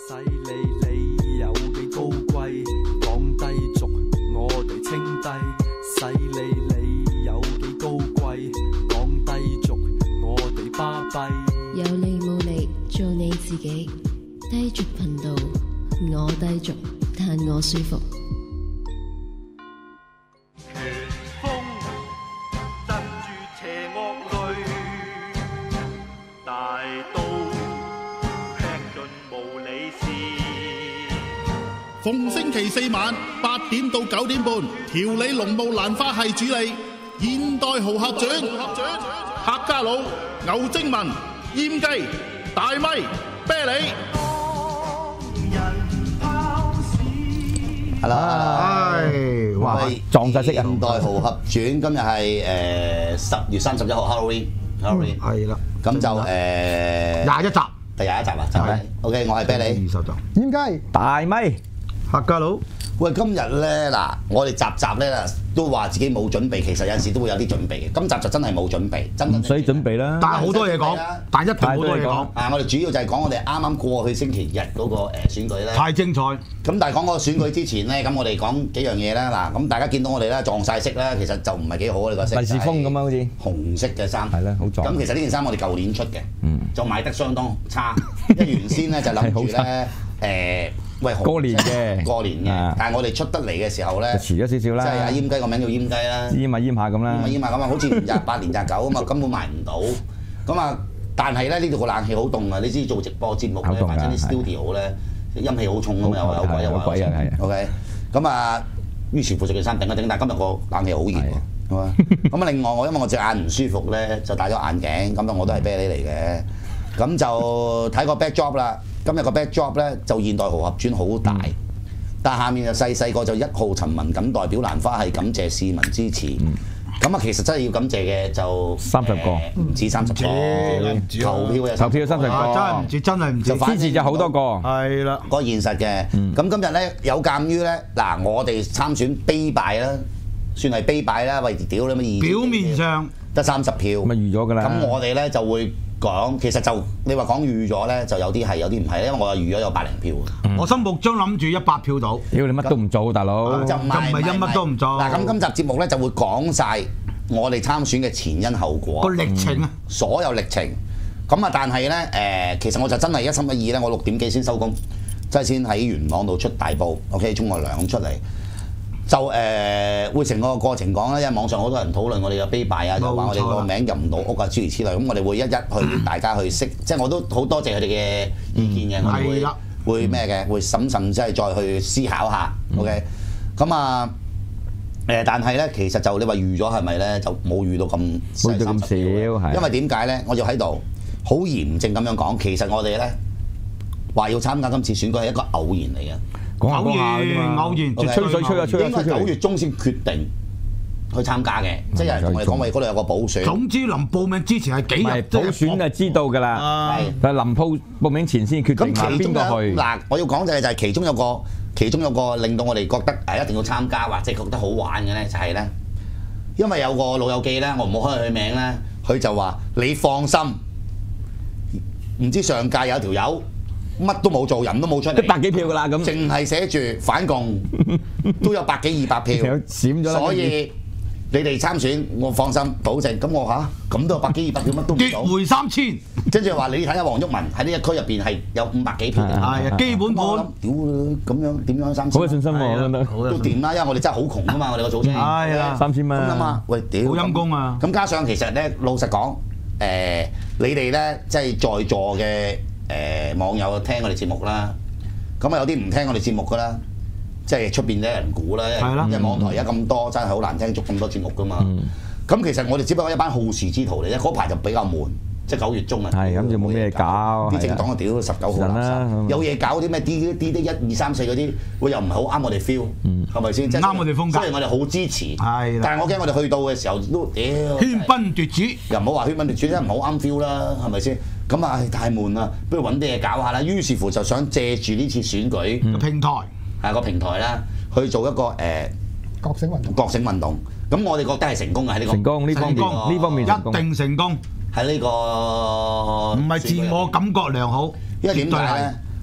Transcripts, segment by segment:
使理你有幾高貴，講低俗我哋稱低。使理你有幾高貴，講低俗我哋巴閉。 有理冇理，做你自己。低俗頻道，我低俗，但我舒服。 逢星期四晚8點到9點半，調理農務蘭花系主理，現代豪俠傳，客家佬、牛精文、閹雞、大咪、啤梨。 係啦， 哇！ 撞晒色啊！現代豪俠傳今日係10月31號 Halloween， 係啦， 咁就 21集， 第21集啊，真係。OK， 我係啤梨， 20集， 點解？ 大咪客家佬。 喂，今日咧嗱，我哋集咧都話自己冇準備，其實有陣時都會有啲準備嘅。今集就真係冇準備，真唔使準備啦。 但係好多嘢講，但一定好多嘢講。 啊，我哋主要就係講我哋啱啱過去星期日嗰個選舉咧。 太精彩！ 咁但係講嗰個選舉之前咧，咁我哋講幾樣嘢啦。嗱，咁大家見到我哋咧撞晒色啦，其實就唔係幾好啊！呢個色。 利是風咁啊，好似紅色嘅衫。 係啦，好撞。 咁其實呢件衫我哋舊年出嘅，就賣得相當差。因為原先咧就諗住咧喂， 過年嘅， 但係我哋出得嚟嘅時候咧， 遲咗少少啦。 即係阿閹雞個名叫閹雞啦， 閹下咁啦， 閹下咁啊，好似28年29咁啊，根本賣唔到。咁啊，但係咧呢度個冷氣好凍啊！你知做直播節目咧，或者啲 studio 咧，陰氣好重啊嘛，又有鬼啊，OK。咁啊，於是乎著件衫頂一頂，但係今日個冷氣好熱喎，係嘛？咁啊，另外因為我隻眼唔舒服咧，就戴咗眼鏡，咁啊我都係啤梨嚟嘅，咁就睇個 backdrop 啦。今日個 backdrop 咧就現代豪俠傳好大，但下面就細個就1號陳文錦代表蘭花係感謝市民支持。咁啊，其實真係要感謝嘅就 30個， 唔止30個，投票 30個， 真係唔止， 支持就好多個， 係啦， 個現實嘅。咁今日咧有鑑於咧嗱，我哋參選悲敗啦，算係悲敗啦，喂屌你乜表面上得30票， 咪預咗㗎啦。 咁我哋咧就會講，其實就你話講預咗咧，就有啲係有啲唔係，因為我預咗有100零票。 我心目中諗住100票到。 屌你乜都唔做，大佬。 就唔係因乜都唔做。 嗱，咁今集節目咧就會講晒我哋參選嘅前因後果。 個歷程啊， 所有歷程。咁啊，但係咧其實我就真係一心一意咧，我6點幾先收工，即係先喺元朗度出大埔 ，OK， 中學2出嚟。就會成個過程講啦，因為網上好多人討論我哋嘅悲敗啊，就話我哋個名入唔到屋啊，諸如此類。咁我哋會一去大家去識，即係我都好多謝佢哋嘅意見嘅，我哋會咩嘅，會審慎即係再去思考下。OK，咁啊但係咧，其實就你話預咗係咪咧，就冇預到咁少，因為點解咧？我要喺度好嚴正咁樣講，其實我哋咧話要參加今次選舉係一個偶然嚟嘅。 偶然， 吹水應該9月中先決定去參加嘅，即係有人同我哋講話嗰度有個補選。 總之臨報名之前係幾日補選就知道㗎啦，但係臨報名前先決定邊個去。 嗱，我要講就係其中有個令到我哋覺得一定要參加或者覺得好玩嘅咧，就係咧，因為有個老友記咧，我唔好開佢名咧，佢就話你放心，唔知上屆有條友。乜都冇做，人都冇出嚟 ，100幾票㗎啦咁， 淨係寫住反共，都有100幾200票， 閃咗啦。 所以你哋參選，我放心保證。咁我咁都有100幾200票，乜都唔做。 奪回3000， 跟住話你睇下黃毓民喺呢一區入邊係有500幾票， 係基本盤。 屌咁樣點樣3000？ 好有信心喎， 都掂啦，因為我哋真係好窮㗎嘛，我哋個組織。 係啦 ，3000蚊。 咁啊嘛，喂屌！ 好陰功啊！ 咁加上其實咧，老實講，你哋咧即係在座嘅。網友聽我哋節目啦，咁啊有啲唔聽我哋節目噶啦，即係出邊啲人估啦，因為網台而家咁多，真係好難聽足咁多節目噶嘛。咁其實我哋只不過一班好事之徒嚟啫，嗰排就比較悶，即係9月中啊。 係咁就冇咩搞， 啲政黨啊屌19號垃圾，有嘢搞啲咩 D 1、2、3、4嗰啲，會又唔係好啱我哋 feel，係咪先？ 啱我哋風格。 雖然我哋好支持，但係我驚我哋去到嘅時候都屌喧賓奪主， 又唔好話喧賓奪主，真係唔好啱 feel 啦，係咪先？咁啊太悶啦，不如揾啲嘢搞下啦。於是乎就想借住呢次選舉平台， 係個平台啦，去做一個覺醒運動。 覺醒運動。咁我哋覺得係成功嘅喺呢個成功呢方面一定成功。 喺呢個唔係自我感覺良好， 因為點解咧？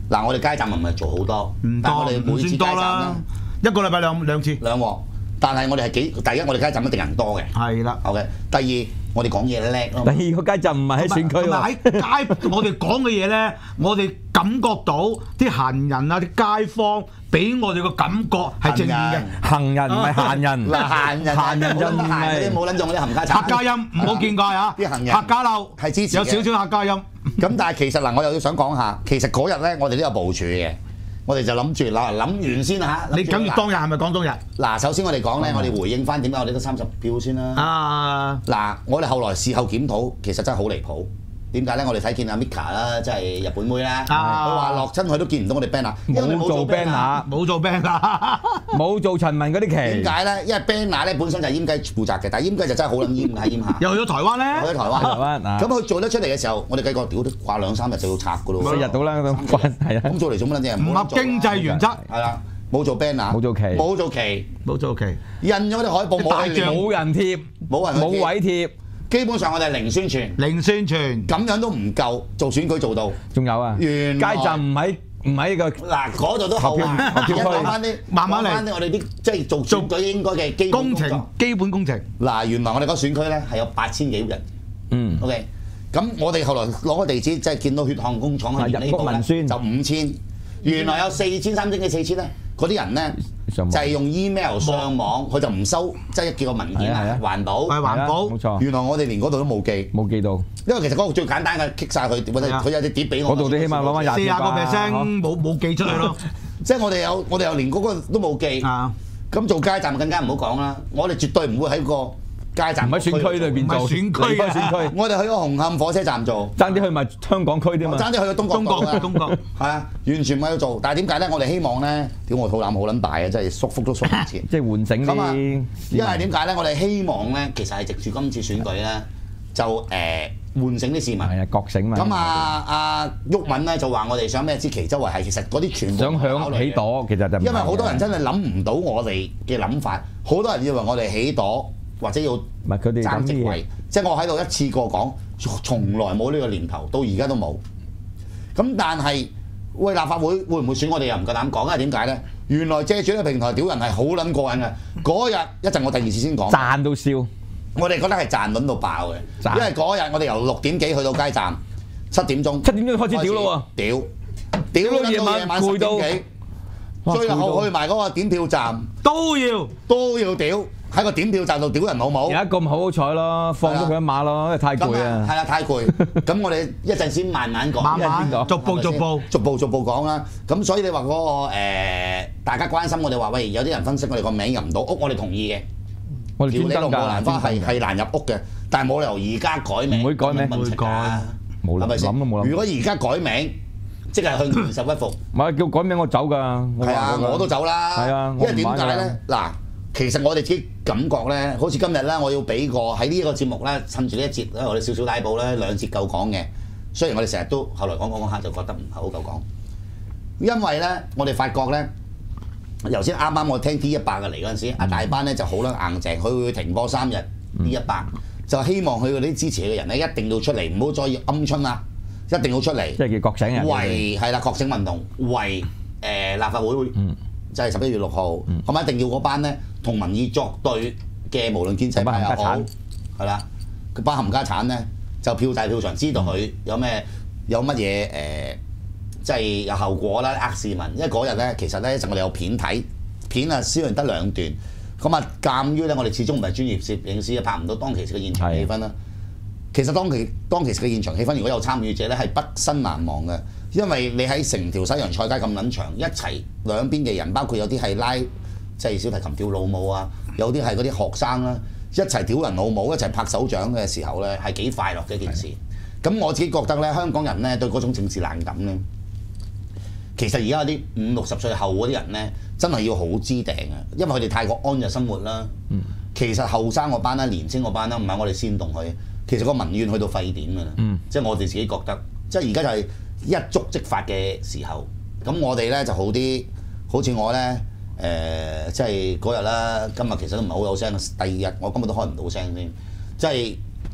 嗱，我哋街站唔係做好多， 唔但係我多唔哋每次街站算多啦咧， 一個禮拜兩次。 兩鑊，但係我哋係第一，我哋街站一定人多嘅。 係啦。 OK，第二我哋講嘢叻咯。 第二個街站唔係喺選區同埋喎， 喺街，我哋講嘅嘢咧，我哋感覺到啲行人啊、啲街坊俾我哋個感覺係正面嘅。 行人唔係閒人， 嗱，閒人就唔係冇撚中嗰啲冚家鏟。 客家音唔好見怪啊！ 啲行人客家嬲係支持嘅有少少客家音。 咁但係其實嗱，我又要想講下，其實嗰日咧，我哋都有部署嘅，我哋就諗住諗完先嚇。 你9月當日係咪講當日？ 嗱，首先我哋講咧，我哋回應翻點解我哋得30票先啦。 啊！ 嗱，我哋後來事後檢討，其實真係好離譜。點解咧？我哋睇見阿 Mika 啦，即係日本妹啦，佢話落親佢都見唔到我哋 banner，因為冇做 banner， 冇做 band 啊！ 冇做陳文嗰啲點旗， 解咧？因為 banner 咧本身就係閹雞負責嘅，但係閹雞就真係好撚閹嘅喺閹下。 又去咗台灣我咧， 喺台灣， 台灣啊咁佢做得出嚟嘅時候，我哋計過屌都掛2-3日就要拆噶咯喎。 4日到啦咁關係啊， 咁做嚟做乜撚啫？ 唔合經濟原則， 係啦，冇做 banner， 冇做旗冇做旗， 冇做期。 印咗嗰啲海報冇大去將冇人貼，冇冇人去貼位貼， 基本上我哋係零宣傳， 零宣傳， 咁樣都唔夠做選舉做到。 仲有啊， 原來街站唔喺個嗱，嗰度都後話， 投票區而家講翻啲， 慢慢嚟講返啲我哋啲即係做選舉應該嘅基本工工作程基本工程。 嗱，原來我哋嗰個選區咧係有8000幾人。 嗯 OK，咁我哋後來攞個地址，即係見到血汗工廠啊入谷文宣就5000。原來有4000、3000幾4000咧，嗰啲人咧上網就係用 email 上網，佢就唔收，即係叫個文件啊係啊係啊， 環保。 係環保冇錯， 原來我哋連嗰度都冇記， 冇記到， 因為其實嗰個最簡單嘅，kick 曬佢，或者係啊佢有隻碟俾我。 嗰度你起碼攞翻廿 40個 percent 冇寄出去咯。 即係我哋又連嗰個都冇記。 啊！ 咁做街站更加唔好講啦，我哋絕對唔會喺個街站唔喺選區裏邊做， 唔係選區啊離開選區， 我哋去個紅磡火車站做， 爭啲去埋香港區添嘛， 爭啲去個東角道啊東角係啊，完全唔喺度做。但係點解咧？我哋希望咧，屌我肚腩好撚大啊！真係縮福都縮唔切。 即係喚醒咁啊啲， 因為點解咧？我哋希望咧，其實係藉住今次選舉咧，就喚醒啲市民。 係啊，覺醒嘛。 咁阿毓民咧就話我哋想咩支旗周圍係，其實嗰啲全部想響起朵，其實就唔係因為好多人真係諗唔到我哋嘅諗法，好多人以為我哋起朵或者要唔係佢哋爭職位諗啲嘢，， 即係我喺度一次過講，從來冇呢個念頭，到而家都冇。咁但係喂，立法會會唔會選我哋又唔夠膽講，因為點解咧？原來借住呢個平台屌人係好撚過癮嘅。嗰日一陣我第二次先講， 賺到笑， 我哋覺得係賺撚到爆嘅， 賺因為嗰日我哋由6點幾去到街站7點鐘， 7點鐘開始屌咯喎，屌到夜晚10點幾， 哇最後攰到去埋嗰個點票站都要屌，喺個點票站度屌人老母。 有一個唔好彩咯，放咗佢一馬咯，因為太攰啊。 係啊，太攰。咁我哋一陣先慢慢講， 慢慢邊個逐步逐步講啦。咁所以你話嗰個大家關心我哋話，喂，有啲人分析我哋個名入唔到屋，我哋同意嘅。 我哋專登條你龍舞蘭花㗎， 係難入屋嘅，但係冇理由而家改名， 唔會改名問題㗎冇係咪先諗都冇諗如果而家改名，即係去20屈服。 唔係叫改名我走㗎。 係啊，我都走啦。 係啊因為點我唔玩㗎解咧？嗱，其實我哋自己感覺咧，好似今日咧，我要俾個喺呢一個節目咧，趁住呢一節咧，我哋少少拉布咧，2節夠講嘅。雖然我哋成日都後來講下就覺得唔係好夠講，因為咧，我哋發覺咧，頭先啱啱我聽 T100嘅嚟嗰陣時，阿大班咧就好撚硬淨，佢會停播3日 T100，就希望佢嗰啲支持嘅人咧一定要出嚟，唔好再鵪鶉啦，一定要出嚟。 即係叫覺醒人。 為係啦，覺醒運動為立法會，即係11月6號，咁一定要嗰班咧同民意作對嘅，無論建制派又好，係啦，嗰班冚家產咧就票大票長，知道佢有乜嘢即係有後果啦，呃市民。因為嗰日咧，其實咧就我哋有片睇，片啊雖然得2段，咁啊鑑於咧我哋始終唔係專業攝影師，拍唔到當其時嘅現場氣氛啦。其實當其時嘅現場氣氛，如果有參與者咧，係畢生難忘嘅，因為你喺成條西洋菜街咁撚長，一齊兩邊嘅人，包括有啲係拉即係小提琴跳老母啊，有啲係嗰啲學生啦，一齊屌人老母，一齊拍手掌嘅時候咧，係幾快樂嘅一件事。咁我自己覺得咧，香港人咧對嗰種政治冷感咧，其實而家有啲50-60歲後嗰啲人咧，真係要好知定啊，因為佢哋太過安逸生活啦。其實後生嗰班啦、年青嗰班啦，唔係我哋煽動佢。其實個民怨去到沸點㗎啦，即係我哋自己覺得，即係而家就係一觸即發嘅時候。咁我哋咧就好啲，好似我咧即係嗰日啦，今日其實都唔係好有聲。第2日我根本都開唔到聲先，即係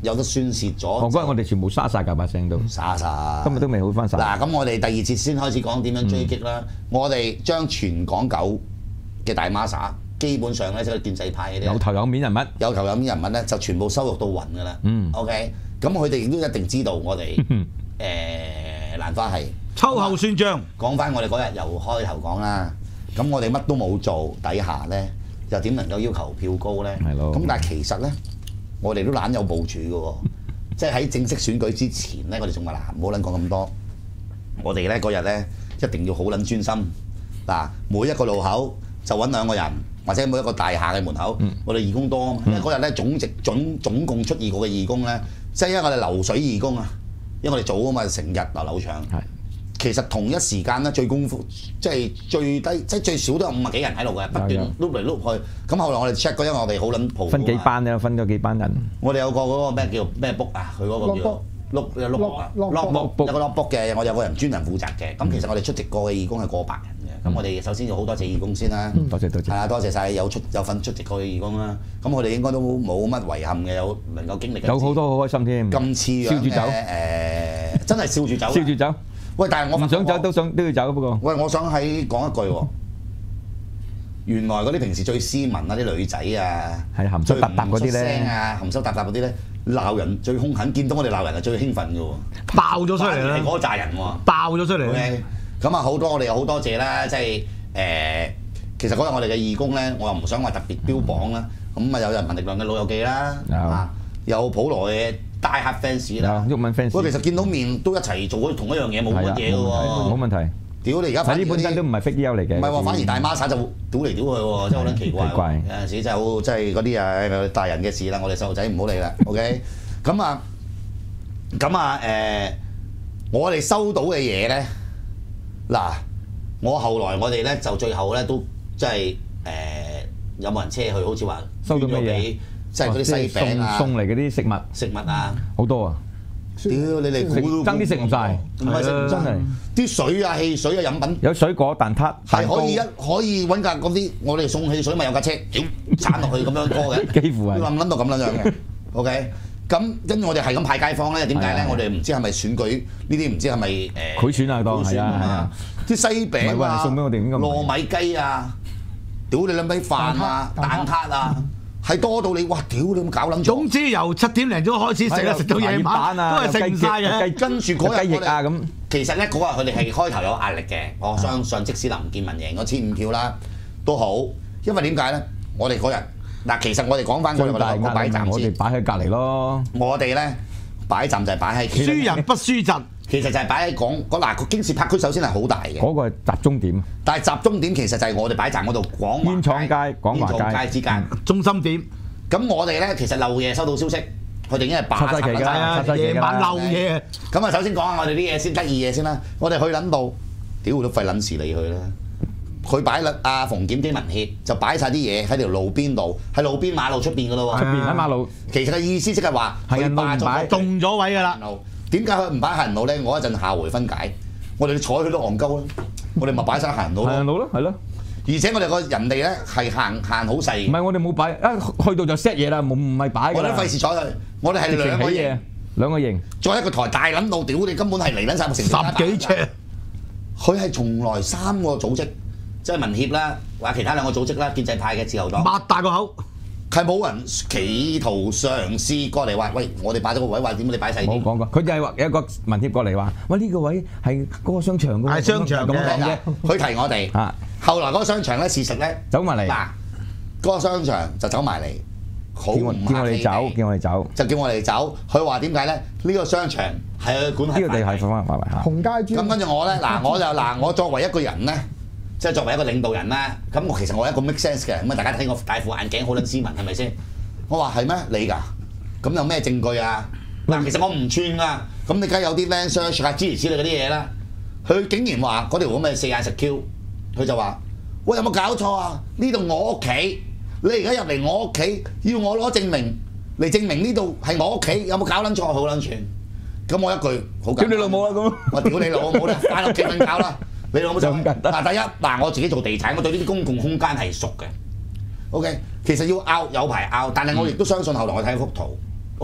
有得宣泄咗。 嗰日我哋全部沙晒㗎把聲都， 沙晒。 今日都未好翻晒。 嗱，咁我哋第二節先開始講點樣追擊啦。我哋將全港9嘅大孖沙，基本上咧即係建制派嘅啲有頭有面人物， 有頭有面人物咧就全部收錄到暈㗎啦。OK， 咁佢哋亦都一定知道我哋蘭花係秋後算賬。 講翻我哋嗰日由開頭講啦，咁我哋乜都冇做底下咧，又點能夠要求票高咧？ 係咯。 咁但係其實咧，我哋都懶有部署嘅喎，即係喺正式選舉之前咧，我哋仲話嗱，唔好撚講咁多。我哋咧嗰日咧一定要好撚專心嗱，每一個路口就揾2個人，或者每一個大廈嘅門口，我哋義工多啊嘛。因為嗰日咧總共出2個嘅義工咧，即係因為我哋流水義工啊，因為我哋早啊嘛，成日流長。其實同一時間咧，最功夫即係最低，即係最少都有50幾人喺度嘅，不斷碌嚟碌去。咁後來我哋 check 過，因為我哋好撚蒲。 分幾班咧？分咗幾班人？ 我哋有個嗰個咩叫咩 book 啊？佢嗰個叫look 有個 lock book 嘅，我有個人專人負責嘅。咁其實我哋出席過嘅義工係過百人嘅。咁我哋首先要好多謝義工先啦。 多謝。係啊，多謝晒有份出席過嘅義工啦。咁我哋應該都冇乜遺憾嘅，有能夠經歷。 有好多好開心添。 咁似樣燒住走真係笑住走。 燒住走。 喂，但係我唔想走都要走不過。 喂，我想講一句喎，原來嗰啲平時最斯文啊啲女仔啊， 係含羞答答嗰啲咧， 含羞答答嗰啲咧，鬧人最兇狠，見到我哋鬧人係最興奮嘅喎， 爆咗出嚟啦！ 係嗰扎人喎， 爆咗出嚟。 咁啊好多我哋又好多謝啦，即係其實嗰日我哋嘅義工咧，我又唔想話特別標榜啦，咁啊有人民力量嘅老友記啦，有普羅嘅大客 fans 啦， 毓民 fans。 喂，其實見到面都一齊做同一樣嘢冇乜嘢嘅喎， 冇問題。 屌你而家睇呢本身都唔係 fake news 嚟嘅。 唔係喎，反而大孖沙就屌嚟屌去喎，真係好撚奇怪。有陣時真係好，即係嗰啲啊大人嘅事啦，我哋細路仔唔好理啦。OK， 咁啊，我哋收到嘅嘢咧，嗱，我後來我哋咧就最後咧都即係有冇人車去？好似話收到咩嘢？ 即係嗰啲西餅啊， 送嚟嗰啲食物啊，好多啊！ 屌你哋爭啲食唔晒， 唔係食唔真係啲水啊、汽水啊、飲品有水果、蛋撻， 係可以揾架嗰啲，我哋送汽水咪有架車，屌鏟落去咁樣拖嘅， 幾乎係諗到咁樣嘅。OK， 咁跟住我哋係咁派街坊咧，點解咧？我哋唔知係咪選舉呢啲，唔知係咪賄選啊？當係啊， 啲西餅啊、 送俾我哋糯米雞啊，屌你諗起飯啊、蛋撻啊。係多到你，哇！屌你咁搞撚咗。總之由7點零鐘開始食啊，食到夜晚都係食唔晒嘅。 跟住嗰日雞翼啊咁。 其實咧嗰日佢哋係開頭有壓力嘅，我相信即使林建文贏咗1500票啦，都好，因為點解咧？我哋嗰日嗱，其實我哋講翻我哋個擺站先， 我哋擺喺隔離咯。 我哋咧擺站就係擺喺輸人不輸陣。 其實就係擺喺嗱個京士柏區，首先係好大嘅。 嗰個係集中點。 但係集中點其實就係我哋擺站嗰度廣煙廠街、廣華街之間中心點。 咁我哋咧其實漏夜收到消息，佢哋已經係霸拆緊夜晚漏夜。 咁啊，首先講下我哋啲嘢先，得意嘢先啦。我哋去撚到，屌都費撚事理佢啦。佢擺啦，阿馮檢基民協就擺晒啲嘢喺條路邊度，喺路邊馬路出邊噶咯喎。 出邊喺馬路。 其實嘅意思即係話佢霸咗動咗位㗎啦。 點解佢唔擺行人路咧？我一陣下回分解。我哋睬佢都戇鳩啦，我哋咪擺晒行人路咯。 行人路咯，係咯。 而且我哋個人哋咧係行好細。 唔係我哋冇擺，一去到就 set 嘢啦，唔係擺㗎啦。 我哋費事睬佢，我哋係兩個嘢， 兩個型。 再一個台大撚到屌你，根本係嚟撚晒成 10幾尺。 佢係從來3個組織，即係民協啦，或者其他2個組織啦，建制派嘅自由黨。 擘大個口。 係冇人企圖嘗試過嚟話，喂，我哋擺咗個位，話點解你擺細啲？ 冇講過，佢就係話有一個民協過嚟話，喂呢個位係嗰個商場㗎喎。 係商場咁講嘅，佢提我哋。啊，後來嗰個商場咧，事實咧走埋嚟。 嗱，嗰個商場就走埋嚟，好唔客氣。 叫我哋走，叫我哋走。 就叫我哋走。佢話點解咧？呢個商場係佢管轄。 呢個地係範圍嚇。 紅街專。 咁跟住我咧，我作為一個人咧。即係作為一個領導人啦，咁其實我係一個 make sense 嘅，咁啊大家睇我戴副眼鏡好撚斯文係咪先？我話係咩？你㗎？咁有咩證據啊？嗱，其實我唔串啊，咁你梗係有啲 land search 啊諸如此類嗰啲嘢啦。佢竟然話嗰條咁嘅4眼10Q，佢就話：喂，有冇搞錯啊？呢度我屋企，你而家入嚟我屋企，要我攞證明嚟證明呢度係我屋企，有冇搞撚錯？好撚串。咁我一句好簡單。 屌你老母啊！咁我屌你老母啦，翻屋企瞓覺啦！你老母就咁簡單。嗱，第一，我自己做地產，我對呢啲公共空間係熟嘅。OK， 其實要拗有排拗，但係我亦都相信後來我睇幅圖。OK，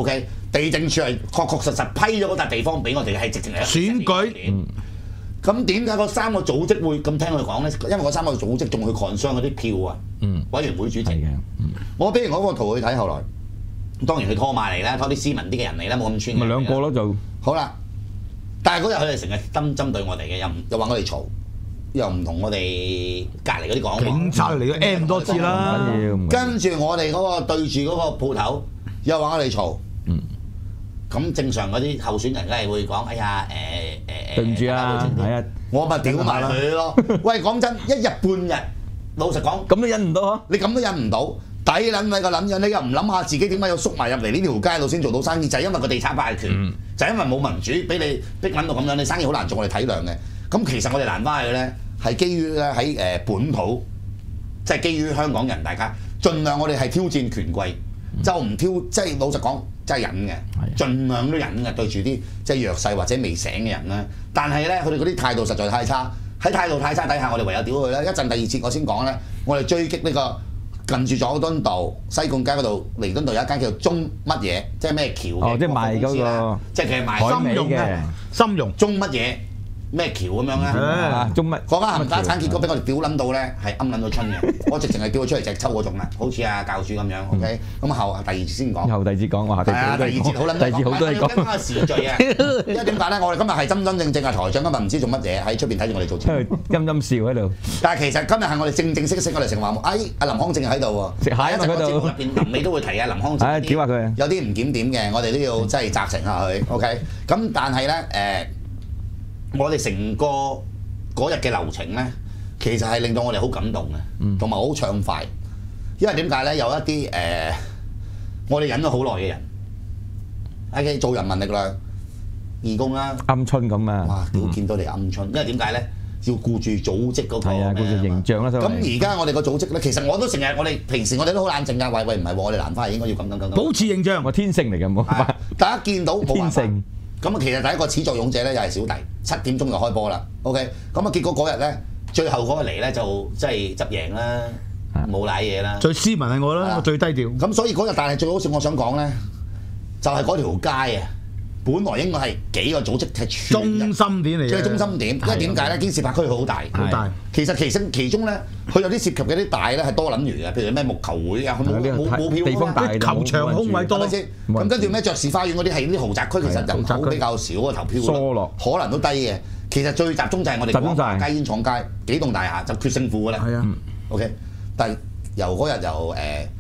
地政處係確實批咗嗰笪地方俾我哋，係直情係選舉。 咁點解嗰3個組織會咁聽佢講咧？因為嗰3個組織仲去 concern 嗰啲票啊，委員會主席。我俾完嗰個圖佢睇，後來當然佢拖埋嚟啦，拖啲斯文啲嘅人嚟啦，冇咁穿。 咪兩個咯就好啦。但係嗰日佢哋成日針對我哋嘅，又話我哋嘈，又唔同我哋隔離嗰啲講。 警察嚟咗 M 多次啦。 跟住我哋嗰個對住嗰個鋪頭，又話我哋嘈。咁正常嗰啲候選人梗係會講，哎呀對唔住啊，係啊， 我咪屌埋佢咯。喂，講真，一日半日，老實講， 咁都忍唔到啊！ 你咁都忍唔到，抵撚你個撚樣，你又唔諗下自己點解要縮埋入嚟呢條街度先做到生意？就係因為個地產霸權，就係因為冇民主，俾你逼撚到咁樣，你生意好難做，我哋體諒嘅。咁其實我哋難翻去咧，係基於咧喺本土，即係基於香港人，大家盡量我哋係挑戰權貴，就唔挑，即係老實講。真係忍嘅，盡量都忍嘅，對住啲即係弱勢或者未醒嘅人啦。但係咧，佢哋嗰啲態度實在太差，喺態度太差底下，我哋唯有屌佢啦。一陣第二節我先講咧，我哋追擊呢個近住佐敦道、西貢街嗰度、彌敦道有一間叫做中乜嘢，即係咩橋嘅， 即係賣嗰個， 即係佢係賣深融嘅，深融中乜嘢？咩橋咁樣咧？ 中乜？ 嗰間冚家產結果俾我哋屌撚到咧，係啱撚到春嘅。我直情係叫佢出嚟隻抽嗰種啦，好似阿教主咁樣。OK，咁後第二節先講。 後第二節講，哇！ 係啊，第二節好撚多講。 第二節好多嘢講。 跟翻個時序啊，因為點解咧？我哋今日係真正啊台長今日唔知做乜嘢喺出邊睇住我哋做節目， 陰陰笑喺度。 但係其實今日係我哋正式我哋成話，阿林康正喺度喎。 食蟹啊嘛嗰度。 入邊臨尾都會提啊林康正。 屌下佢。 有啲唔檢點嘅，我哋都要即係責成下佢。OK，咁但係咧我哋成個嗰日嘅流程咧，其實係令到我哋好感動嘅，同埋好暢快。因為點解咧？有一啲我哋忍咗好耐嘅人，OK，做人民力量義工啦， 鵪鶉咁啊！ 哇！屌見到你鵪鶉，因為點解咧？要顧住組織嗰個顧住形象啦。 咁而家我哋個組織咧，其實我都成日，我哋平時我哋都好冷靜㗎。喂，唔係喎，我哋蘭花應該要咁。 保持形象， 我天性嚟嘅冇辦法。 大家見到冇辦法。 天性。 咁啊，其實第一個始作俑者咧又係小弟，7點鐘就開波啦。OK，咁啊結果嗰日咧，最後嗰個嚟咧就即係執贏啦，冇賴嘢啦。 最斯文係我啦，我最低調。 咁所以嗰日，但係最好笑，我想講咧，就係嗰條街啊，本來應該係幾個組織係中心點嚟嘅， 最中心點。因為點解咧？堅士柏區好大， 好大。 其中咧，佢有啲涉及嘅啲大咧係多撚餘嘅，譬如咩木球會啊，佢冇票地方大， 球場空位多先。咁跟住咩爵士花園嗰啲係啲豪宅區，其實人口比較少啊，投票疏落， 可能都低嘅。其實最集中就係我哋廣華街、煙廠街幾棟大廈就決勝負㗎啦。 係啊 ，OK，但係由嗰日由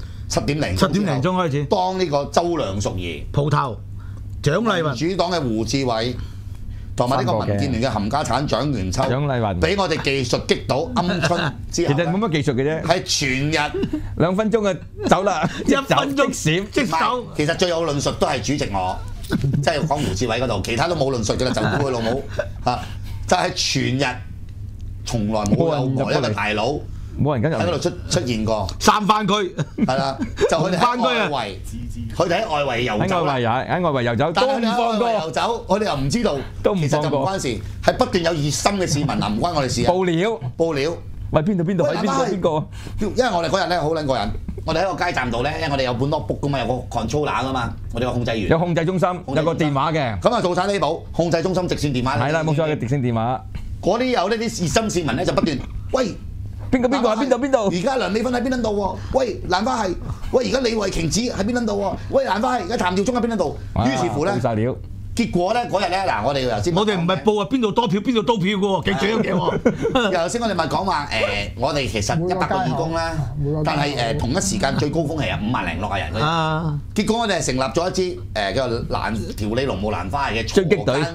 7點零鐘開始， 當呢個周梁淑怡鋪頭蔣麗芸、 民主黨嘅胡志偉同埋呢個民建聯嘅冚家產蔣元秋， 蔣麗芸俾我哋技術擊倒鵪鶉之後， 其實冇乜技術嘅啫， 係全日 2分鐘就走啦，1分鐘閃即走。 其實最有論述都係主席我，即係講胡志偉嗰度，其他都冇論述嘅啦，就估佢老母嚇，就係全日從來冇任何一個大佬。 冇人跟入喺嗰度出現過三番區， 係啦，就佢哋喺外圍，佢哋喺外圍遊走， 喺外圍遊走，都唔放過遊走，我哋又唔知道， 都唔其實就唔關事，係不斷有熱心嘅市民啊，唔關我哋事啊，報料， 喂邊度喺邊個？ 因為我哋嗰日咧好撚過癮，我哋喺個街站度咧，因為我哋有本 notebook 噶嘛，有個 controller 噶嘛，我哋個控制員， 有控制中心，有個電話嘅， 咁啊做晒呢部控制中心直線電話， 係啦冇錯嘅直線電話， 嗰啲有呢啲熱心市民咧就不斷喂。 邊個喺邊度？ 而家梁美芬喺邊度喎？喂，蘭花係。喂，而家李慧瓊子喺邊度喎？喂，蘭花係。而家譚耀宗喺邊度？於是乎咧，結果咧嗰日咧嗱，我哋頭先我哋唔係報啊邊度多票邊度多票嘅喎，記住一樣嘢喎。 頭先我哋咪講話我哋其實100個義工啦，但係同一時間最高峰係有50零60人嗰啲。結果我哋係成立咗一支叫做調理農務蘭花嘅追擊隊。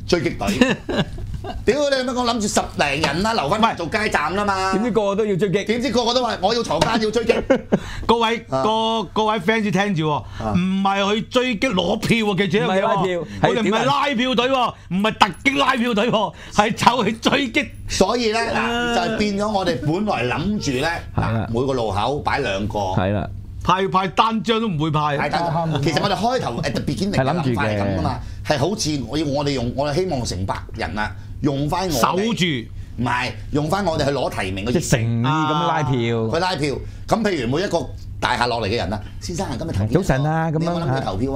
屌你乜講諗住10零人啦，留翻做街站啦嘛？ 點知個個都要追擊？ 點知個個都話我要坐監要追擊？ 各位 fans 聽住喎，唔係去追擊攞票喎，記住一樣嘢喎，我哋唔係拉票隊喎，唔係突擊拉票隊喎，係走去追擊。 所以咧嗱，就係變咗我哋本來諗住咧，每個路口擺2個。係啦。 派單張都唔會派。 其實我哋開頭特別堅定嘅諗法係咁噶嘛，係好似我哋希望成百人啊，用翻我哋守住， 唔係用翻我哋去攞提名嗰啲誠意咁拉票， 去拉票。咁譬如每一個大廈落嚟嘅人啊，先生今日投票， 早晨啊咁樣， 你有冇諗住投票啊？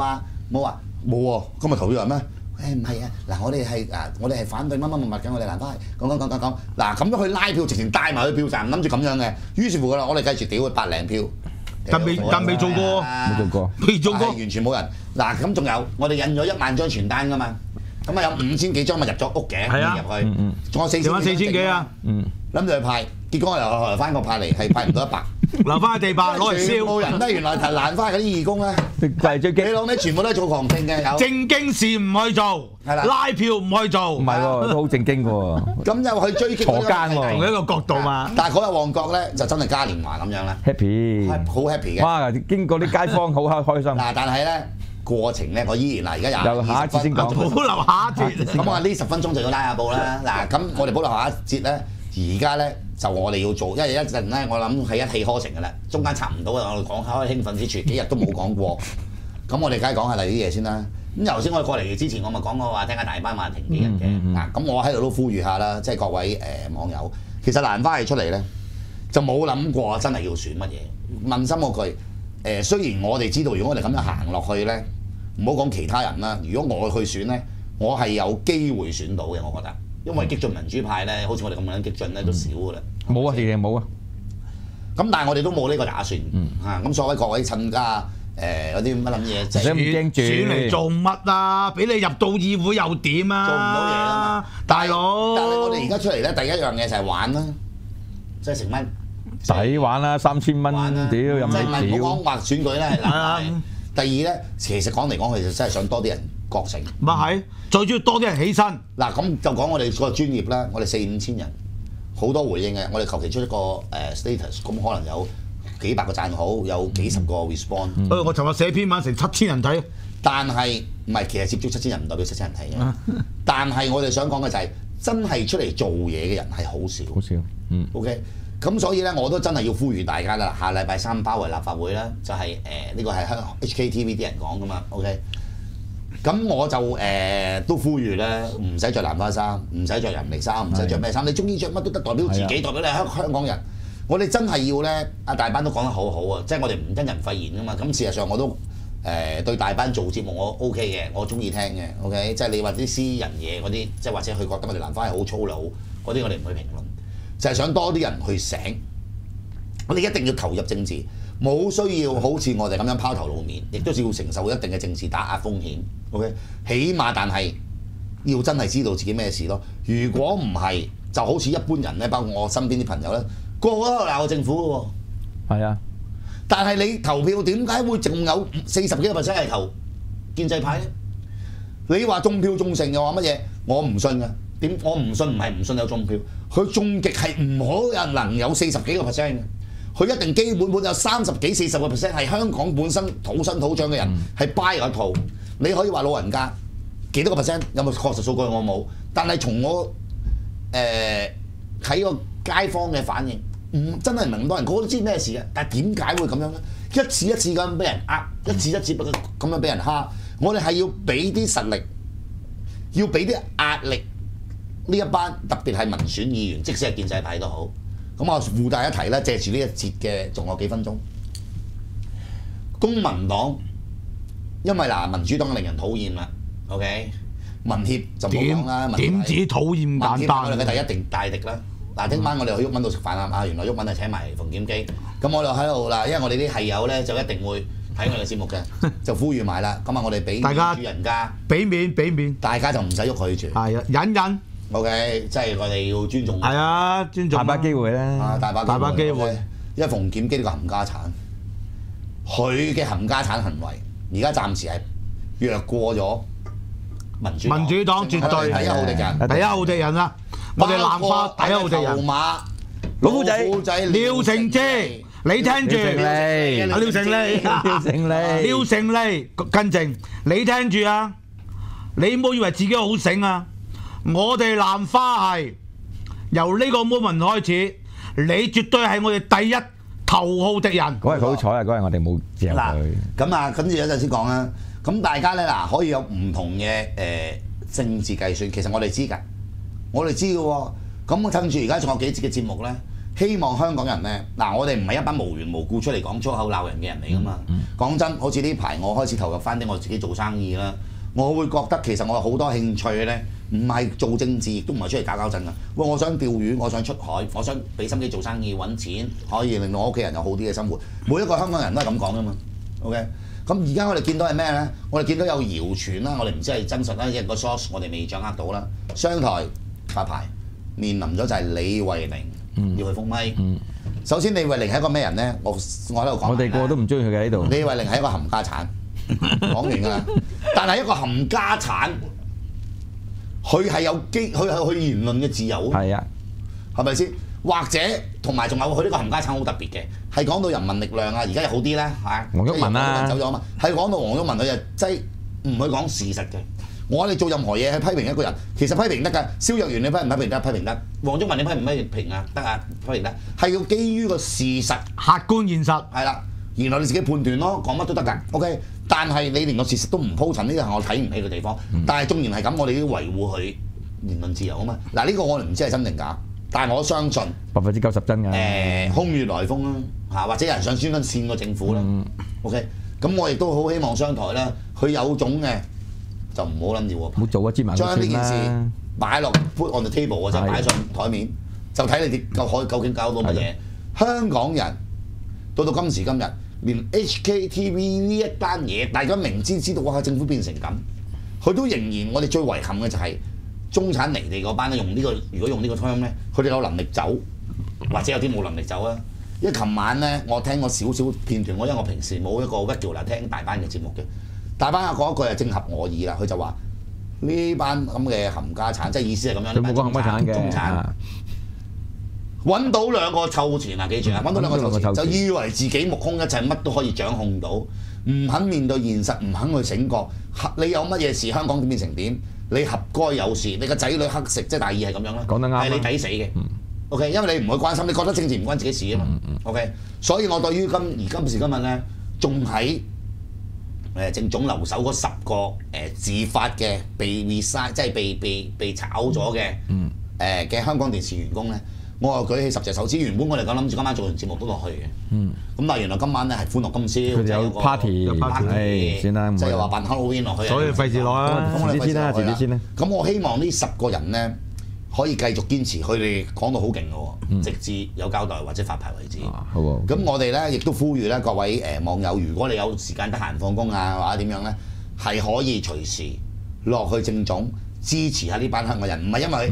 冇話冇喎，今日投票係咩？誒唔係啊，嗱我哋係反對乜乜物嘅，我哋蘭花係講嗱咁樣去拉票，直情帶埋去票站，諗住咁樣嘅，於是乎啦，我哋繼續屌佢百零票， 但未做過，未做過， 完全冇人。嗱咁仲有，我哋印咗1萬張傳單㗎嘛，咁啊有5000幾張咪入咗屋嘅，入去，仲有4000幾啊，諗住去派，結果我又來翻個派嚟，係派唔到100。 留翻喺地板攞嚟燒， 冇人咧，原來係蘭花嗰啲義工咧，你老味全部都係做狂聽嘅，有正經事唔去做，拉票唔去做， 唔係喎，都好正經嘅喎。 咁就去追擊坐監喎， 同一個角度嘛。 但係嗰日旺角咧就真係嘉年華咁樣啦 ，happy， 好 happy 嘅。 哇！經過啲街坊好開心。 嗱，但係咧過程咧，我依然而家有下一節先講， 保留下一節。 咁我呢10分鐘就要拉下布啦。嗱，咁我哋保留下一節咧，而家咧。就我哋要做，因為一陣咧，我諗係一氣呵成嘅啦，中間插唔到啊！我哋講下開興奮之處，幾日都冇講過。咁我哋梗係講下第二啲嘢先啦。咁頭先我哋過嚟之前，我咪講過話聽下大班話停幾日嘅。嗱，咁我喺度都呼籲下啦，即係各位網友，其實蘭花係出嚟咧，就冇諗過真係要選乜嘢。問心嗰句，雖然我哋知道，如果我哋咁樣行落去咧，唔好講其他人啦。如果我去選咧，我係有機會選到嘅，我覺得。因為激進民主派咧，好似我哋咁樣激進咧，都少噶啦。 冇啊，哋冇啊。 咁但係我哋都冇呢個打算嚇。咁所謂各位親家嗰啲乜撚嘢， 選嚟做乜啊？俾你入到議會又點啊？ 做唔到嘢啊嘛，大佬。但係我哋而家出嚟咧，第一樣嘢就係玩啦，即係成蚊抵玩啦，3000蚊，屌有咩屌？ 即係唔好講話選舉咧。第二咧，其實講嚟講去就真係想多啲人覺醒。 咪係，最主要多啲人起身。 嗱，咁就講我哋個專業啦，我哋4、5千人，好多回應嘅。我哋求其出一個status，咁可能有幾百個讚好，有幾十個 response。 我尋日寫篇文成7000人睇， 但係唔係其實接觸7000人唔代表7000人睇嘅。但係我哋想講嘅就係真係出嚟做嘢嘅人係好少， 好少。 OK。咁所以咧，我都真係要呼籲大家啦，下禮拜3包圍立法會啦，就係呢個係香港 HKTV 啲人講噶嘛 ，OK。咁我就都呼籲咧，唔使着蘭花衫，唔使着人力衫，唔使着咩衫，你中意着乜都得，代表自己，代表你係香港人。我哋真係要咧，阿大班都講得好好啊，即係我哋唔因人廢言噶嘛。咁事實上我都對大班做節目我 OK 嘅，我中意聽嘅 OK。即係你話啲私人嘢嗰啲，即係或者佢覺得我哋蘭花係好粗魯嗰啲，我哋唔去評論。就係想多啲人去醒，我哋一定要投入政治，冇需要好似我哋咁樣拋頭露面，亦都要承受一定嘅政治打壓風險。OK， 起碼但係要真係知道自己咩事咯。如果唔係，就好似一般人咧，包括我身邊啲朋友咧，個個都鬧政府嘅喎。係啊，但係你投票點解會仲有40幾個% 係投建制派咧？你話中票中成又話乜嘢？我唔信㗎。點我唔信唔係唔信有中票，佢中極係唔可能有40幾個% 嘅，佢一定基本有30幾40個% 係香港本身土生土長嘅人係 buy 嗰套。你可以話老人家幾多個%有冇確實數據我冇，但係從我睇個街坊嘅反應，真係唔係咁多人，個個都知咩事嘅。但係點解會咁樣咧？一次一次咁俾人呃，一次一次咁樣俾人蝦，我哋係要俾啲實力，要俾啲壓力。呢一班特別係民選議員，即使係建制派都好。咁我附帶一提啦，借住呢一節嘅仲有幾分鐘。公民黨因為嗱民主黨令人討厭啦 ，OK？ 民協就冇講啦， 點止討厭簡單？ 我哋嘅第一定大敵啦。嗱，聽晚我哋去毓民度食飯啊！原來毓民係請埋馮檢基，咁我就喺度啦，因為我哋啲係友咧就一定會睇我哋節目嘅，就呼籲埋啦。咁啊，我哋俾民主人家俾面， 大家就唔使喐佢住。 係啊，忍。 OK， 即係我哋要尊重。係啊，尊重。 大把機會啦。 大把機會。因為馮檢基呢個冚家產，佢嘅冚家產行為，而家暫時係弱過咗民主黨絕對第一號敵人啦！我哋蘭花第一號敵人。老虎仔廖成志，你聽住。廖成利，更正，你聽住啊！你唔好以為自己好醒啊！我哋蘭花係由呢個 moment 開始，你絕對係我哋第一頭號敵人。 嗰日好彩啊！嗰日我哋冇嚼佢。 咁啊，跟住一陣先講啦。咁大家咧嗱，可以有唔同嘅政治計算，其實我哋知㗎，我哋知嘅喎。咁趁住而家仲有幾節嘅節目咧， 希望香港人咧，嗱我哋唔係一班無緣無故出嚟講粗口鬧人嘅人嚟噶嘛。講真，好似呢排我開始投入翻啲我自己做生意啦，我會覺得其實我有好多興趣咧，唔係做政治，亦都唔係出嚟搞震㗎。喂，我想釣魚，我想出海，我想俾心機做生意揾錢，可以令到我屋企人有好啲嘅生活。每一個香港人都係咁講㗎嘛。OK， 咁而家我哋見到係咩咧？我哋見到有謠傳啦，我哋唔知係真實啦，一個 source 我哋未掌握到啦。商台發牌面臨咗就係李慧玲。要去封咪。首先，李慧玲係一個咩人咧？我喺度講。 我哋個個都唔中意佢嘅喺度。 李慧玲係一個冚家產，講完㗎啦。但係一個冚家產，佢係有佢係佢言論嘅自由。 係啊， 係咪先？或者同埋仲有佢呢個冚家產好特別嘅，係講到人民力量啊，而家又好啲啦嚇。 黃毓民啦， 走咗啊嘛，係講到黃毓民佢就即係唔去講事實嘅。我哋做任何嘢去批評一個人，其實批評得㗎。蕭若元你批唔批評得？批評得。黃毓民你批唔批評啊？得啊，批評得。係要基於個事實、 客觀現實。 係啦，然後你自己判斷咯，講乜都得㗎。OK， 但係你連個事實都唔鋪陳，呢個係我睇唔起嘅地方。但係縱然係咁，我哋都要維護佢言論自由啊嘛。嗱，呢個我哋唔知係真定假，但係我相信 90%真㗎。 空穴來風啦，嚇或者有人想專登扇個政府啦。OK， 咁我亦都好希望商台咧，佢有種嘅。就唔好諗住喎， 唔好做啊！將呢件事擺落 put on the table 或者擺上台面，就睇你哋究竟搞到乜嘢。香港人到今時今日，連 HKTV 呢一單嘢，大家明知道哇，政府變成咁，佢都仍然我哋最遺憾嘅就係中產離地嗰班咧，如果用呢個 term 咧，佢哋有能力走，或者有啲冇能力走啊。因為琴晚咧，我聽過少少片段，因為我平時冇一個 regular 聽大班嘅節目嘅。大班講一句係正合我意啦，佢就話呢班咁嘅冚家產，即係意思係咁樣。 佢冇講冚家產嘅， 中產揾到兩個臭錢啊！記住啊，揾到兩個臭錢，就以為自己目空一切，乜都可以掌控到，唔肯面對現實，唔肯去醒覺。你有乜嘢事，香港點變成點？你合該有事，你個仔女乞食，即係大意係咁樣啦。 講得啱， 係你抵死嘅。OK， 因為你唔會關心，你覺得政治唔關自己事啊嘛。OK， 所以我對於今時今日咧，仲喺正總留守嗰10個自發嘅被 resign， 即係被炒咗嘅嘅香港電視員工咧，我又舉起10隻手指。原本我哋諗住今晚做完節目都落去嘅，咁但係原來今晚咧係歡樂今宵， 佢哋有 party， 算啦， 即係話扮 Halloween 落去， 所以費事落啦。 遲啲先啦，遲啲先啦。 咁我希望呢10個人咧可以繼續堅持，佢哋講到好勁嘅喎，直至有交代或者發牌為止。 好喎。 咁我哋咧亦都呼籲咧各位網友，如果你有時間得閒放工啊或者點樣咧，係可以隨時落去政總支持下呢班香港人，唔係因為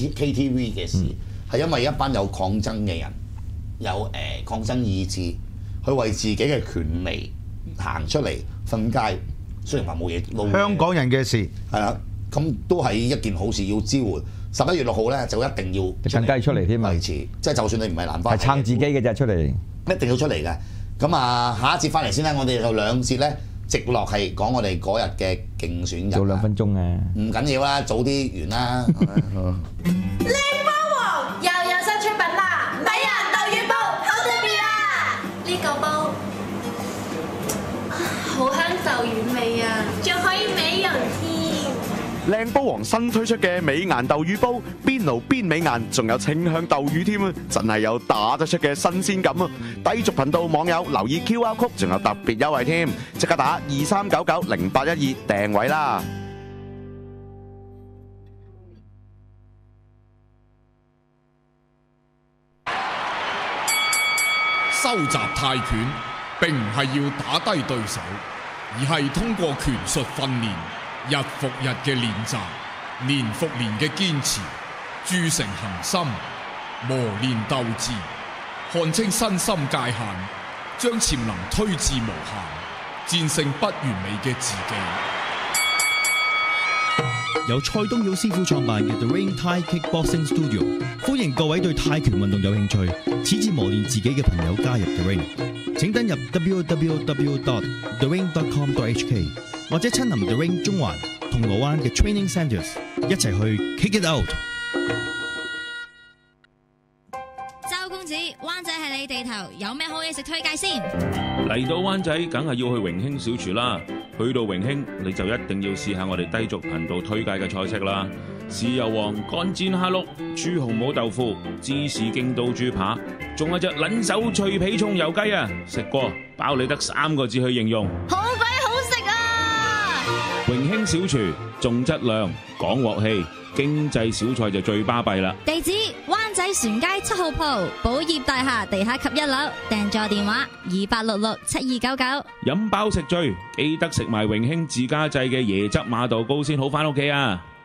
HKTV 嘅事，係因為一班有抗爭嘅人，有抗爭意志，去為自己嘅權利行出嚟瞓街。雖然話冇嘢， 香港人嘅事係啦，咁都係一件好事，要支援。11月6號咧就一定要更加出嚟添啊！ 維持，即係就算你唔係蘭花， 係撐自己嘅啫，出嚟一定要出嚟嘅。咁啊，下一節翻嚟先啦，我哋有2節咧，直落係講我哋嗰日嘅競選日。 早2分鐘啊！ 唔緊要啦，早啲完啦。 靚貓王又有新出品啦！美人豆乳煲好特別啊！呢個煲好香豆乳味啊，仲可以美容添。 靚煲王新推出嘅美顏豆乳煲，邊爐邊美顏，仲有清香豆乳添啊！真係有打得出嘅新鮮感啊！低俗頻道網友留意 QR Code， 仲有特別優惠添，即刻打23990812訂位啦！ 收集泰拳並唔係要打低對手，而係通過拳術訓練。日復日嘅練習，年復年嘅堅持，鑄成恒心，磨練鬥志，看清身心界限，將潛能推至無限，戰勝不完美嘅自己。 由蔡東耀師傅創辦嘅 The Ring Thai Kickboxing Studio， 歡迎各位對泰拳運動有興趣、始至磨練自己嘅朋友加入 The Ring。請登入 www.thering.com.hk 或者親臨 The Ring 中環、銅鑼灣嘅 Training Centres， 一齊去 Kick It Out。 周公子，灣仔係你地頭，有咩好嘢食推介先？ 嚟到灣仔，梗係要去榮興小廚啦。去到榮興，你就一定要試下我哋低俗頻道推介嘅菜式啦。 豉油皇乾煎蝦碌、豬紅帽豆腐、芝士京都豬扒，仲有隻撚手脆皮葱油雞啊！食過包你得3個字去形容， 好鬼好食啊！ 榮興小廚重質量，講鑊氣，經濟小菜就最巴閉啦。 地址灣仔船街7號鋪，寶業大廈地下及1樓，訂座電話28667299。 飲飽食醉，記得食埋榮興自家製嘅椰汁馬豆糕先好返屋企啊！